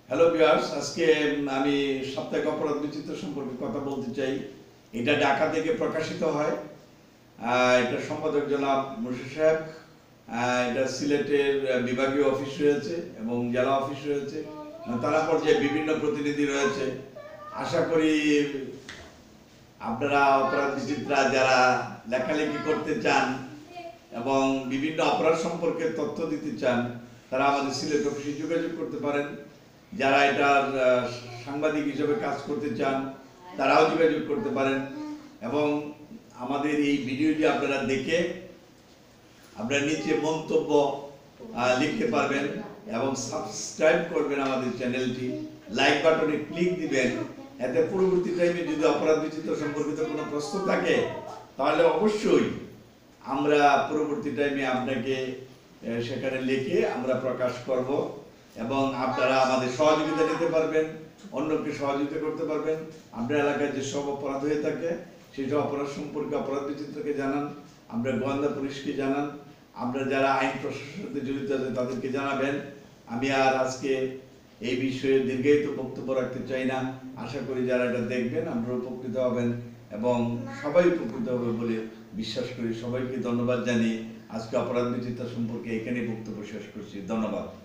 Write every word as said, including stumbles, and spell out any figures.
Hello viewers, আজকে আমি সাপ্তাহিক অপরাধ বিচিত্র সম্পর্কে কথা বলতে চাই। এটা ঢাকা থেকে প্রকাশিত হয়। এটা সম্পাদক জনাব মুর্শিদ সাহেব। এটা সিলেটের বিভাগীয় অফিস রয়েছে এবং জেলা অফিস রয়েছে, তারা পর্যায়ে বিভিন্ন প্রতিনিধি রয়েছে। আশা করি আপনারা অপরাধ বিচিত্রা যারা লেখালেখি করতে চান এবং বিভিন্ন অপরাধ সম্পর্কে তথ্য দিতে চান, তারা আমাদের সিলেট অফিসে যোগাযোগ করতে পারেন। যারা এটার সাংবাদিক হিসেবে কাজ করতে চান তারাও যোগাযোগ করতে পারেন এবং আমাদের এই ভিডিওটি আপনারা দেখে আপনারা নিচে মন্তব্য লিখতে পারবেন এবং সাবস্ক্রাইব করবেন আমাদের চ্যানেলটি, লাইক বাটনে ক্লিক দিবেন। এতে পরবর্তী টাইমে যদি অপরাধ বিচিত্র সম্পর্কিত কোনো প্রশ্ন থাকে তাহলে অবশ্যই আমরা পরবর্তী টাইমে আপনাকে সেখানে লিখে আমরা প্রকাশ করব এবং আপনারা আমাদের সহযোগিতা নিতে পারবেন, অন্যকে সহযোগিতা করতে পারবেন। আপনার এলাকায় যে সব অপরাধ হয়ে থাকে সেই সব অপরাধ সম্পর্কে অপরাধ বিচিত্রকে জানান, আমরা গোয়েন্দা পুলিশকে জানান, আমরা যারা আইন প্রশাসনের সাথে জড়িত আছে তাদেরকে জানাবেন। আমি আর আজকে এই বিষয়ে দীর্ঘায়িত বক্তব্য রাখতে চাই না। আশা করি যারা এটা দেখবেন আপনারা উপকৃত হবেন এবং সবাই উপকৃত হবে বলে বিশ্বাস করি। সবাইকে ধন্যবাদ জানিয়ে আজকে অপরাধ বিচিত্র সম্পর্কে এখানে বক্তব্য শেষ করছি। ধন্যবাদ।